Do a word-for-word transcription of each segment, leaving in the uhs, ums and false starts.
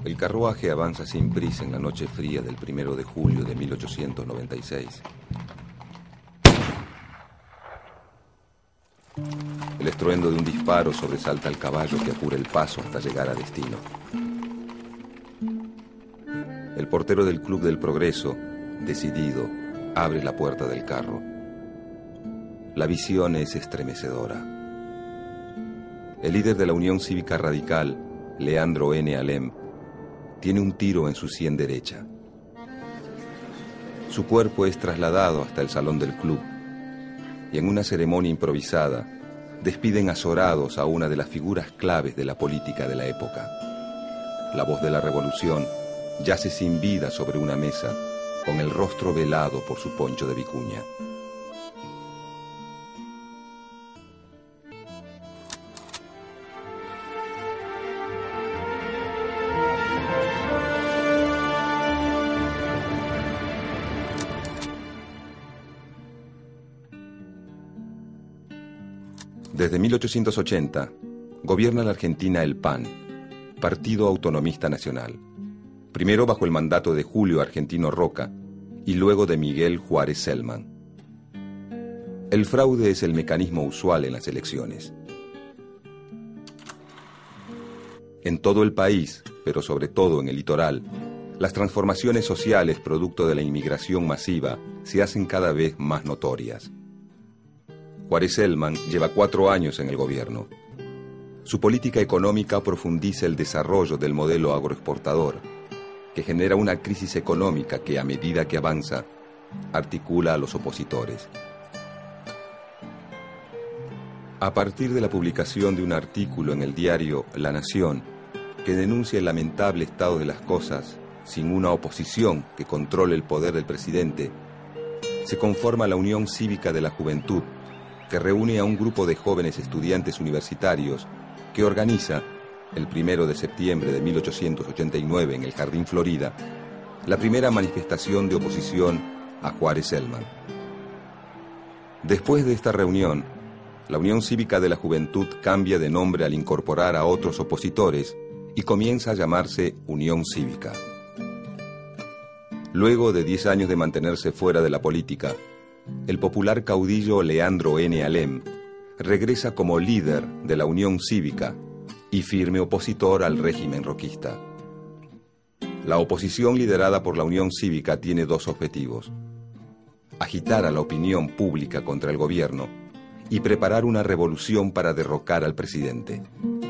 El carruaje avanza sin prisa en la noche fría del primero de julio de mil ochocientos noventa y seis. El estruendo de un disparo sobresalta al caballo que apura el paso hasta llegar a destino. El portero del Club del Progreso, decidido, abre la puerta del carro. La visión es estremecedora. El líder de la Unión Cívica Radical, Leandro N. Alem, tiene un tiro en su sien derecha. Su cuerpo es trasladado hasta el salón del club y en una ceremonia improvisada despiden azorados a una de las figuras claves de la política de la época. La voz de la revolución yace sin vida sobre una mesa con el rostro velado por su poncho de vicuña. Desde mil ochocientos ochenta, gobierna la Argentina el P A N, Partido Autonomista Nacional, primero bajo el mandato de Julio Argentino Roca y luego de Miguel Juárez Celman. El fraude es el mecanismo usual en las elecciones. En todo el país, pero sobre todo en el litoral, las transformaciones sociales producto de la inmigración masiva se hacen cada vez más notorias. Juárez Celman lleva cuatro años en el gobierno. Su política económica profundiza el desarrollo del modelo agroexportador, que genera una crisis económica que, a medida que avanza, articula a los opositores. A partir de la publicación de un artículo en el diario La Nación, que denuncia el lamentable estado de las cosas, sin una oposición que controle el poder del presidente, se conforma la Unión Cívica de la Juventud, que reúne a un grupo de jóvenes estudiantes universitarios que organiza, el primero de septiembre de mil ochocientos ochenta y nueve en el Jardín Florida, la primera manifestación de oposición a Juárez Celman. Después de esta reunión, la Unión Cívica de la Juventud cambia de nombre al incorporar a otros opositores y comienza a llamarse Unión Cívica. Luego de diez años de mantenerse fuera de la política, el popular caudillo Leandro N. Alem regresa como líder de la Unión Cívica y firme opositor al régimen roquista. La oposición liderada por la Unión Cívica tiene dos objetivos: agitar a la opinión pública contra el gobierno y preparar una revolución para derrocar al presidente.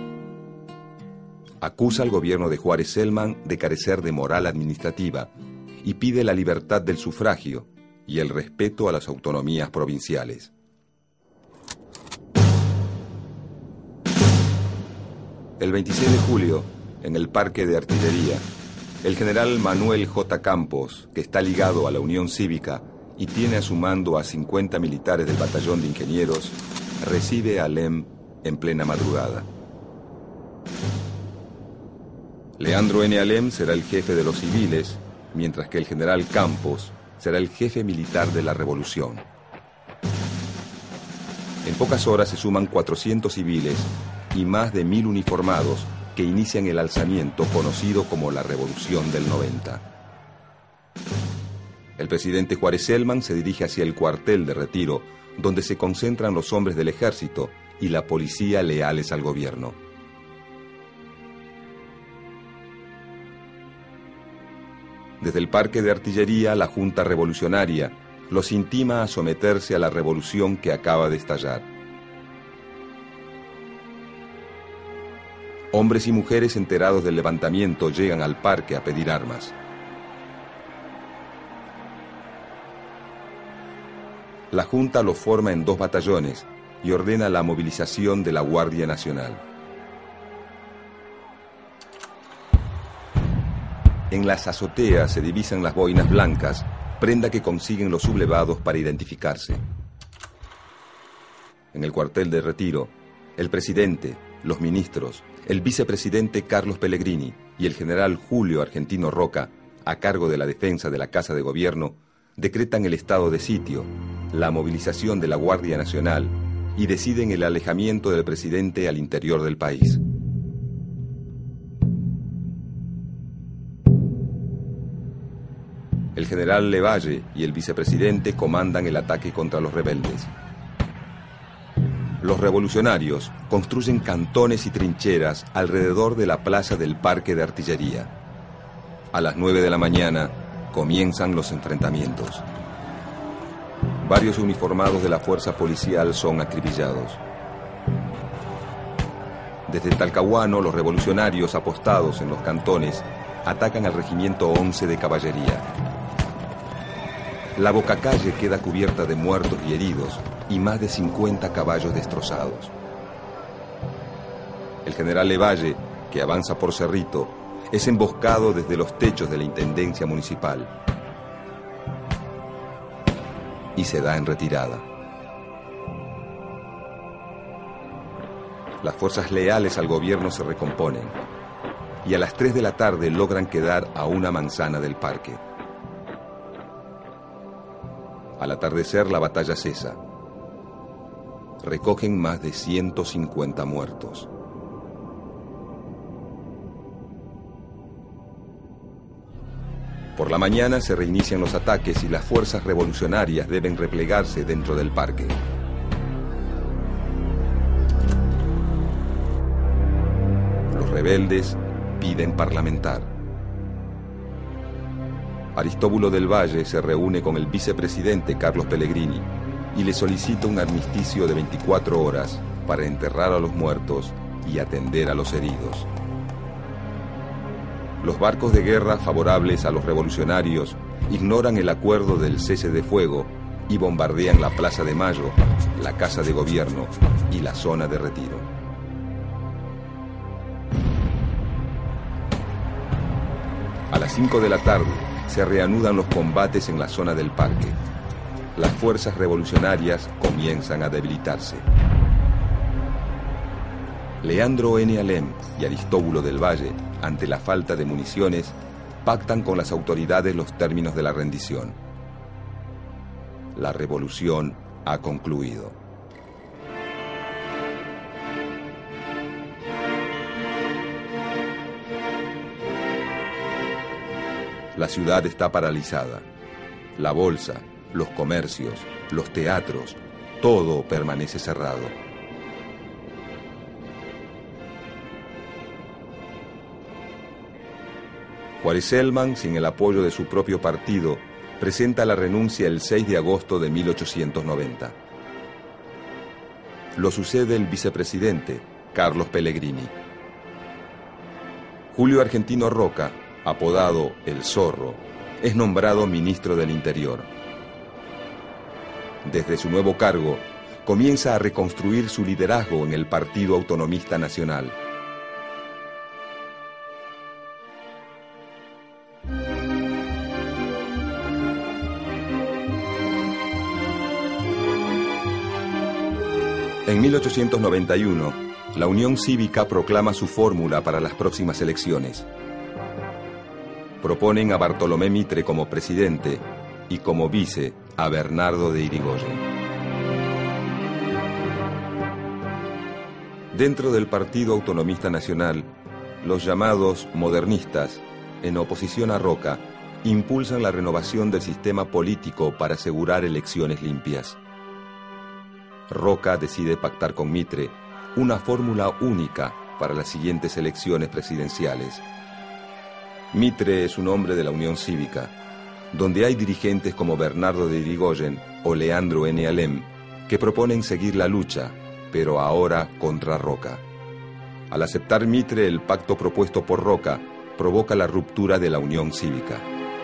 Acusa al gobierno de Juárez Celman de carecer de moral administrativa y pide la libertad del sufragio y el respeto a las autonomías provinciales. El veintiséis de julio, en el Parque de Artillería, el general Manuel J. Campos, que está ligado a la Unión Cívica y tiene a su mando a cincuenta militares del Batallón de Ingenieros, recibe a Alem en plena madrugada. Leandro N. Alem será el jefe de los civiles, mientras que el general Campos será el jefe militar de la revolución. En pocas horas se suman cuatrocientos civiles y más de mil uniformados que inician el alzamiento conocido como la Revolución del noventa. El presidente Juárez Celman se dirige hacia el cuartel de retiro, donde se concentran los hombres del ejército y la policía leales al gobierno. Desde el Parque de Artillería, la Junta Revolucionaria los intima a someterse a la revolución que acaba de estallar. Hombres y mujeres enterados del levantamiento llegan al parque a pedir armas. La Junta los forma en dos batallones y ordena la movilización de la Guardia Nacional. En las azoteas se divisan las boinas blancas, prenda que consiguen los sublevados para identificarse. En el cuartel de retiro, el presidente, los ministros, el vicepresidente Carlos Pellegrini y el general Julio Argentino Roca, a cargo de la defensa de la Casa de Gobierno, decretan el estado de sitio, la movilización de la Guardia Nacional y deciden el alejamiento del presidente al interior del país. El general Levalle y el vicepresidente comandan el ataque contra los rebeldes. Los revolucionarios construyen cantones y trincheras alrededor de la plaza del Parque de Artillería. A las nueve de la mañana comienzan los enfrentamientos. Varios uniformados de la fuerza policial son acribillados. Desde Talcahuano, los revolucionarios apostados en los cantones atacan al regimiento once de caballería. La bocacalle queda cubierta de muertos y heridos y más de cincuenta caballos destrozados. El general Levalle, que avanza por Cerrito, es emboscado desde los techos de la Intendencia Municipal y se da en retirada. Las fuerzas leales al gobierno se recomponen y a las tres de la tarde logran quedar a una manzana del parque. Al atardecer la batalla cesa. Recogen más de ciento cincuenta muertos. Por la mañana se reinician los ataques y las fuerzas revolucionarias deben replegarse dentro del parque. Los rebeldes piden parlamentar. Aristóbulo del Valle se reúne con el vicepresidente Carlos Pellegrini y le solicita un armisticio de veinticuatro horas para enterrar a los muertos y atender a los heridos. Los barcos de guerra favorables a los revolucionarios ignoran el acuerdo del cese de fuego y bombardean la Plaza de Mayo, la Casa de Gobierno y la zona de retiro. A las cinco de la tarde se reanudan los combates en la zona del parque. Las fuerzas revolucionarias comienzan a debilitarse. Leandro N. Alem y Aristóbulo del Valle, ante la falta de municiones, pactan con las autoridades los términos de la rendición. La revolución ha concluido. La ciudad está paralizada. La bolsa, los comercios, los teatros, todo permanece cerrado. Juárez Celman, sin el apoyo de su propio partido, presenta la renuncia el seis de agosto de mil ochocientos noventa. Lo sucede el vicepresidente, Carlos Pellegrini. Julio Argentino Roca, apodado El Zorro, es nombrado ministro del Interior. Desde su nuevo cargo, comienza a reconstruir su liderazgo en el Partido Autonomista Nacional. En mil ochocientos noventa y uno, la Unión Cívica proclama su fórmula para las próximas elecciones. Proponen a Bartolomé Mitre como presidente y como vice a Bernardo de Irigoyen. Dentro del Partido Autonomista Nacional, los llamados modernistas, en oposición a Roca, impulsan la renovación del sistema político para asegurar elecciones limpias. Roca decide pactar con Mitre una fórmula única para las siguientes elecciones presidenciales. Mitre es un hombre de la Unión Cívica, donde hay dirigentes como Bernardo de Irigoyen o Leandro N. Alem, que proponen seguir la lucha, pero ahora contra Roca. Al aceptar Mitre el pacto propuesto por Roca, provoca la ruptura de la Unión Cívica.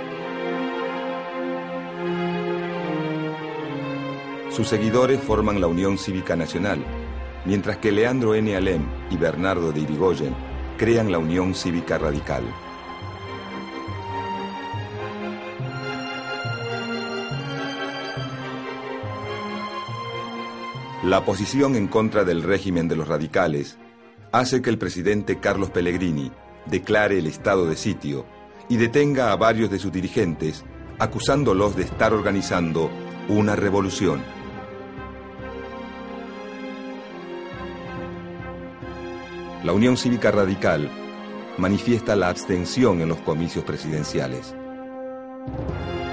Sus seguidores forman la Unión Cívica Nacional, mientras que Leandro N. Alem y Bernardo de Irigoyen crean la Unión Cívica Radical. La posición en contra del régimen de los radicales hace que el presidente Carlos Pellegrini declare el estado de sitio y detenga a varios de sus dirigentes, acusándolos de estar organizando una revolución. La Unión Cívica Radical manifiesta la abstención en los comicios presidenciales.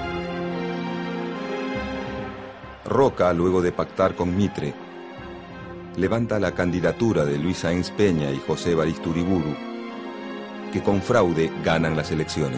Roca, luego de pactar con Mitre, levanta la candidatura de Luis Sáenz Peña y José Evaristo Uriburu, que con fraude ganan las elecciones.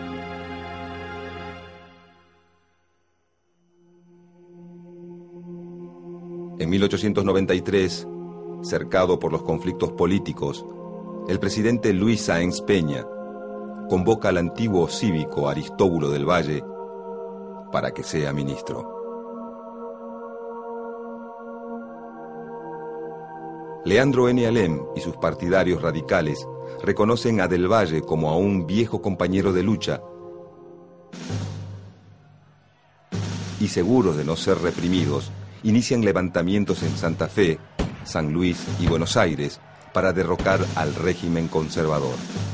En mil ochocientos noventa y tres, cercado por los conflictos políticos, el presidente Luis Sáenz Peña convoca al antiguo cívico Aristóbulo del Valle para que sea ministro. Leandro N. Alem y sus partidarios radicales reconocen a Del Valle como a un viejo compañero de lucha y, seguros de no ser reprimidos, inician levantamientos en Santa Fe, San Luis y Buenos Aires para derrocar al régimen conservador.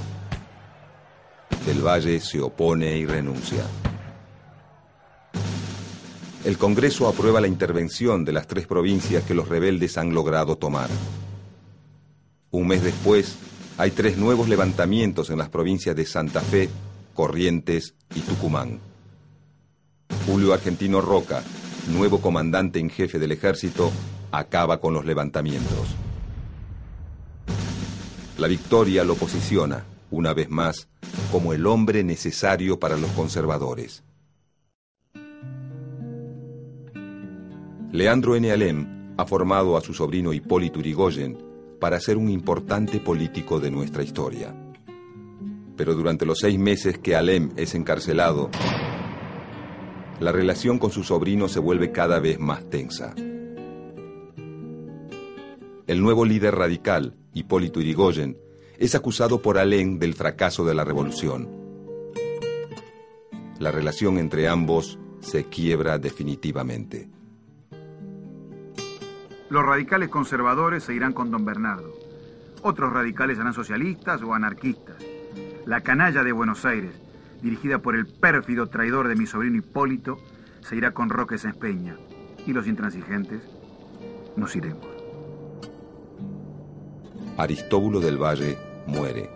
Del Valle se opone y renuncia. El Congreso aprueba la intervención de las tres provincias que los rebeldes han logrado tomar. Un mes después, hay tres nuevos levantamientos en las provincias de Santa Fe, Corrientes y Tucumán. Julio Argentino Roca, nuevo comandante en jefe del ejército, acaba con los levantamientos. La victoria lo posiciona, una vez más, como el hombre necesario para los conservadores. Leandro N. Alem ha formado a su sobrino Hipólito Yrigoyen para ser un importante político de nuestra historia. Pero durante los seis meses que Alem es encarcelado, la relación con su sobrino se vuelve cada vez más tensa. El nuevo líder radical, Hipólito Yrigoyen, es acusado por Alem del fracaso de la revolución. La relación entre ambos se quiebra definitivamente. Los radicales conservadores se irán con don Bernardo. Otros radicales serán socialistas o anarquistas. La canalla de Buenos Aires, dirigida por el pérfido traidor de mi sobrino Hipólito, se irá con Roque Sáenz Peña. Y los intransigentes nos iremos. Aristóbulo del Valle muere.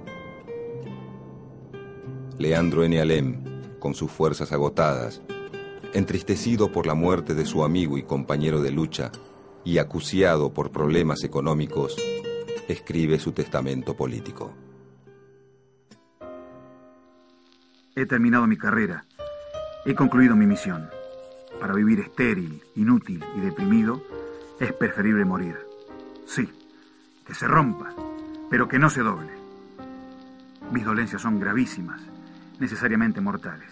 Leandro N. Alem, con sus fuerzas agotadas, entristecido por la muerte de su amigo y compañero de lucha, y acuciado por problemas económicos, escribe su testamento político. He terminado mi carrera. He concluido mi misión. Para vivir estéril, inútil y deprimido, es preferible morir. Sí, que se rompa, pero que no se doble. Mis dolencias son gravísimas, necesariamente mortales.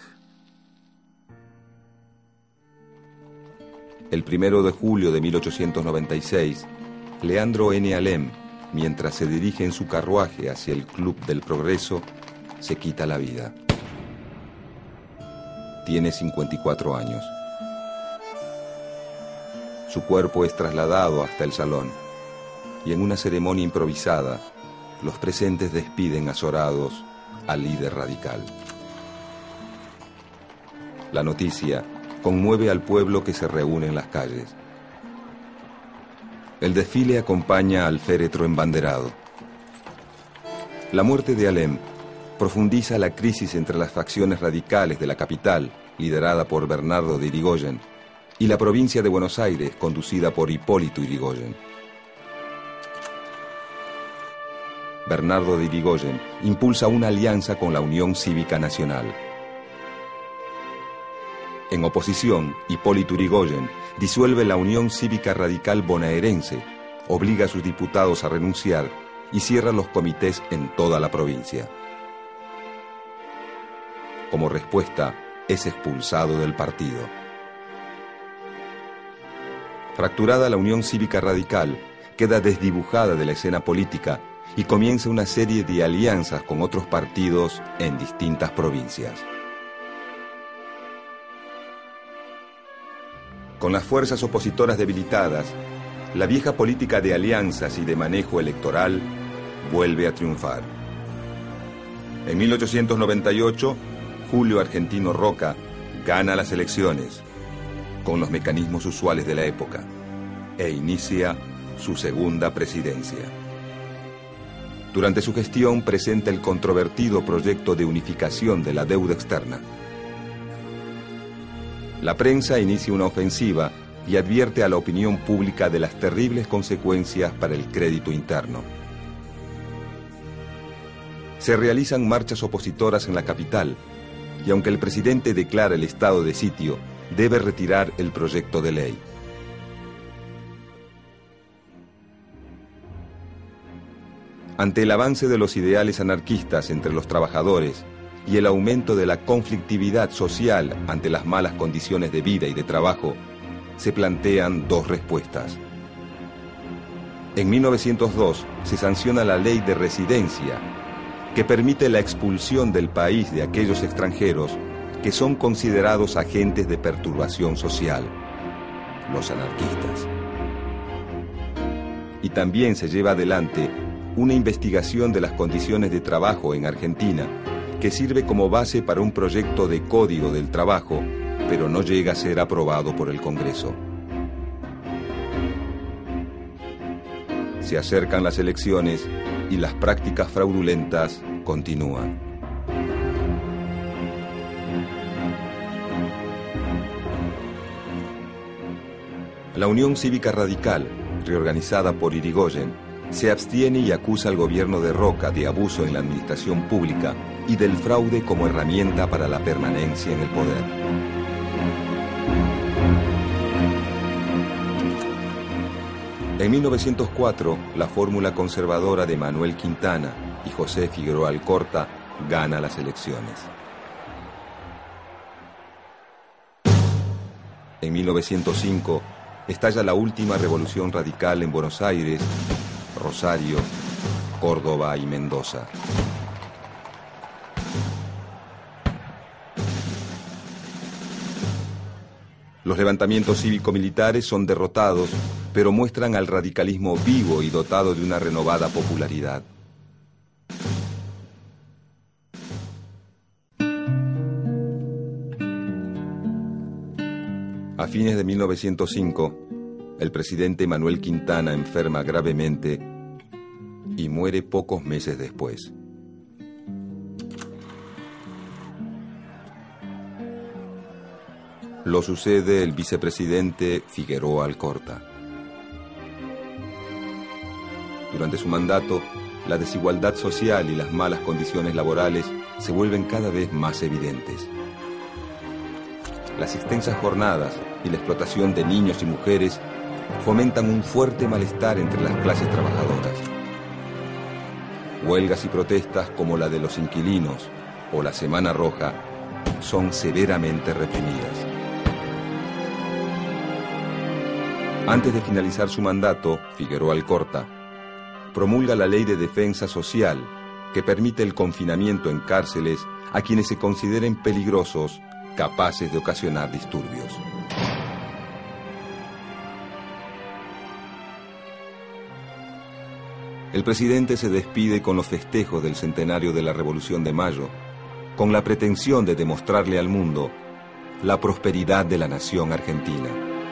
El primero de julio de mil ochocientos noventa y seis, Leandro N. Alem, mientras se dirige en su carruaje hacia el Club del Progreso, se quita la vida. Tiene cincuenta y cuatro años. Su cuerpo es trasladado hasta el salón y en una ceremonia improvisada, los presentes despiden azorados al líder radical. La noticia conmueve al pueblo que se reúne en las calles. El desfile acompaña al féretro embanderado. La muerte de Alem profundiza la crisis entre las facciones radicales de la capital, liderada por Bernardo de Yrigoyen, y la provincia de Buenos Aires, conducida por Hipólito Yrigoyen. Bernardo de Yrigoyen impulsa una alianza con la Unión Cívica Nacional. En oposición, Hipólito Yrigoyen disuelve la Unión Cívica Radical Bonaerense, obliga a sus diputados a renunciar y cierra los comités en toda la provincia. Como respuesta, es expulsado del partido. Fracturada la Unión Cívica Radical, queda desdibujada de la escena política y comienza una serie de alianzas con otros partidos en distintas provincias. Con las fuerzas opositoras debilitadas, la vieja política de alianzas y de manejo electoral vuelve a triunfar. En mil ochocientos noventa y ocho, Julio Argentino Roca gana las elecciones con los mecanismos usuales de la época e inicia su segunda presidencia. Durante su gestión presenta el controvertido proyecto de unificación de la deuda externa. La prensa inicia una ofensiva y advierte a la opinión pública de las terribles consecuencias para el crédito interno. Se realizan marchas opositoras en la capital, y aunque el presidente declara el estado de sitio, debe retirar el proyecto de ley. Ante el avance de los ideales anarquistas entre los trabajadores y el aumento de la conflictividad social ante las malas condiciones de vida y de trabajo, se plantean dos respuestas. En mil novecientos dos se sanciona la ley de residencia, que permite la expulsión del país de aquellos extranjeros que son considerados agentes de perturbación social, los anarquistas. Y también se lleva adelante una investigación de las condiciones de trabajo en Argentina, que sirve como base para un proyecto de Código del Trabajo, pero no llega a ser aprobado por el Congreso. Se acercan las elecciones y las prácticas fraudulentas continúan. La Unión Cívica Radical, reorganizada por Irigoyen, se abstiene y acusa al gobierno de Roca de abuso en la administración pública y del fraude como herramienta para la permanencia en el poder. En mil novecientos cuatro, la fórmula conservadora de Manuel Quintana y José Figueroa Alcorta gana las elecciones. En mil novecientos cinco, estalla la última revolución radical en Buenos Aires, Rosario, Córdoba y Mendoza. Los levantamientos cívico-militares son derrotados, pero muestran al radicalismo vivo y dotado de una renovada popularidad. A fines de mil novecientos cinco, el presidente Manuel Quintana enferma gravemente y muere pocos meses después. Lo sucede el vicepresidente Figueroa Alcorta. Durante su mandato, la desigualdad social y las malas condiciones laborales se vuelven cada vez más evidentes. Las extensas jornadas y la explotación de niños y mujeres fomentan un fuerte malestar entre las clases trabajadoras. Huelgas y protestas como la de los inquilinos o la Semana Roja son severamente reprimidas. Antes de finalizar su mandato, Figueroa Alcorta promulga la Ley de Defensa Social, que permite el confinamiento en cárceles a quienes se consideren peligrosos, capaces de ocasionar disturbios. El presidente se despide con los festejos del centenario de la Revolución de Mayo, con la pretensión de demostrarle al mundo la prosperidad de la nación argentina.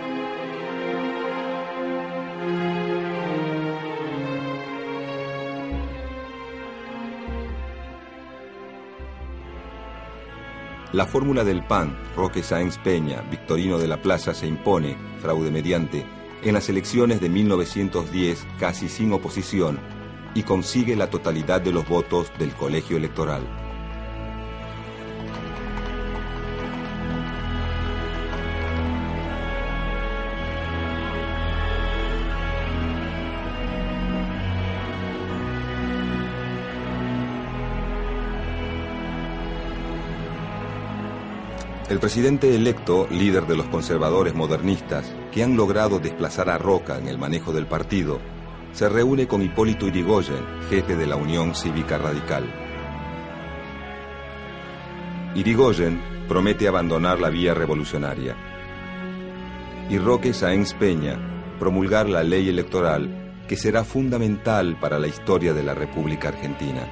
La fórmula del P A N, Roque Sáenz Peña, Victorino de la Plaza, se impone, fraude mediante, en las elecciones de mil novecientos diez casi sin oposición y consigue la totalidad de los votos del colegio electoral. El presidente electo, líder de los conservadores modernistas, que han logrado desplazar a Roca en el manejo del partido, se reúne con Hipólito Yrigoyen, jefe de la Unión Cívica Radical. Yrigoyen promete abandonar la vía revolucionaria y Roque Sáenz Peña promulgar la ley electoral que será fundamental para la historia de la República Argentina.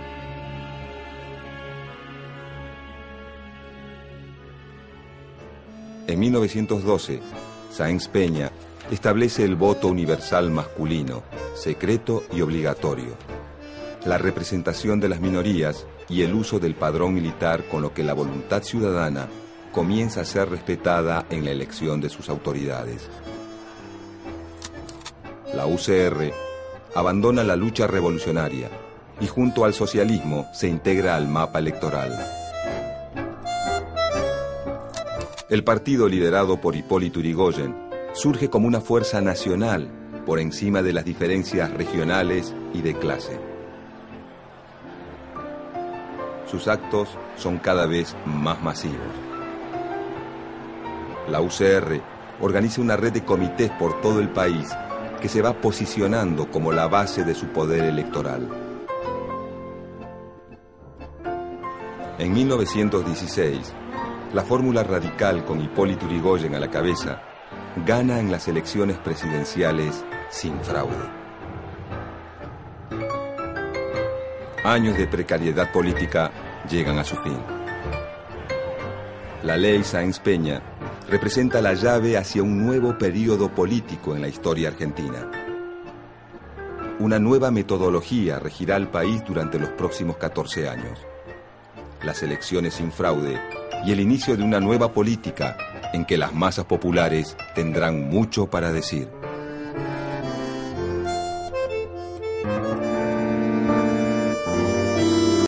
En mil novecientos doce, Sáenz Peña establece el voto universal masculino, secreto y obligatorio, la representación de las minorías y el uso del padrón militar, con lo que la voluntad ciudadana comienza a ser respetada en la elección de sus autoridades. La U C R abandona la lucha revolucionaria y junto al socialismo se integra al mapa electoral. El partido liderado por Hipólito Yrigoyen surge como una fuerza nacional por encima de las diferencias regionales y de clase. Sus actos son cada vez más masivos. La U C R organiza una red de comités por todo el país que se va posicionando como la base de su poder electoral. En mil novecientos dieciséis, la fórmula radical con Hipólito Yrigoyen a la cabeza gana en las elecciones presidenciales sin fraude. Años de precariedad política llegan a su fin. La ley Sáenz Peña representa la llave hacia un nuevo período político en la historia argentina. Una nueva metodología regirá al país durante los próximos catorce años. Las elecciones sin fraude y el inicio de una nueva política en que las masas populares tendrán mucho para decir.